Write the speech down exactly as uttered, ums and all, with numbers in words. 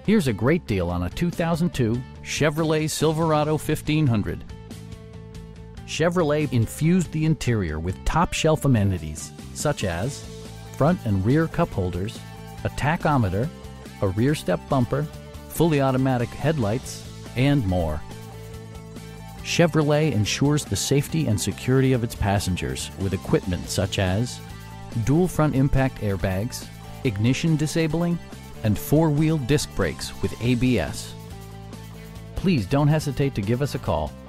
Here's a great deal on a two thousand two Chevrolet Silverado fifteen hundred. Chevrolet infused the interior with top-shelf amenities such as front and rear cup holders, a tachometer, a rear step bumper, fully automatic headlights, and more. Chevrolet ensures the safety and security of its passengers with equipment such as dual front impact airbags, ignition disabling, and four-wheel disc brakes with A B S. Please don't hesitate to give us a call.